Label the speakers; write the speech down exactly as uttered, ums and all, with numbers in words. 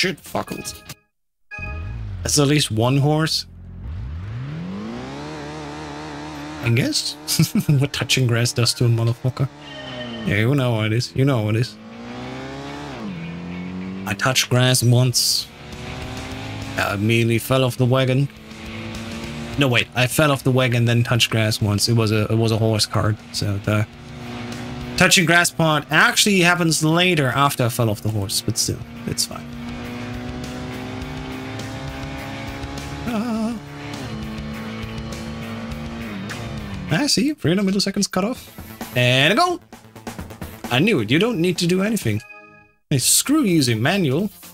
Speaker 1: shit, fuckles. That's at least one horse. I guess. What touching grass does to a motherfucker. Yeah, you know what it is. You know what it is. I touched grass once. I immediately fell off the wagon. No, wait. I fell off the wagon, then touched grass once. It was a it was a horse cart. So the touching grass part actually happens later after I fell off the horse, but still, it's fine. Ah. I see. three hundred milliseconds cut off. And a go! I knew it. You don't need to do anything. Hey, screw using manual.